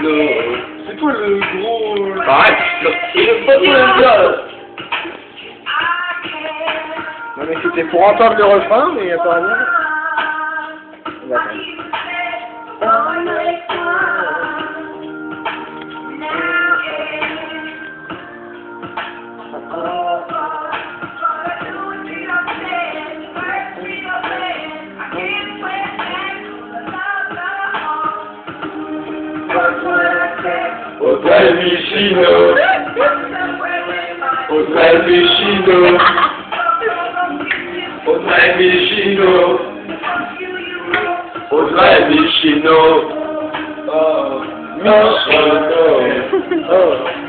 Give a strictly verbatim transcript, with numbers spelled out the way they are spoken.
C'est toi le gros... Arrête, c'est pas toi le gars là. Non mais c'était pour entendre le refrain, mais apparemment... On va attendre. Au Vicino, au Vicino, au Vicino, au Vicino, oh, Vicino, oh.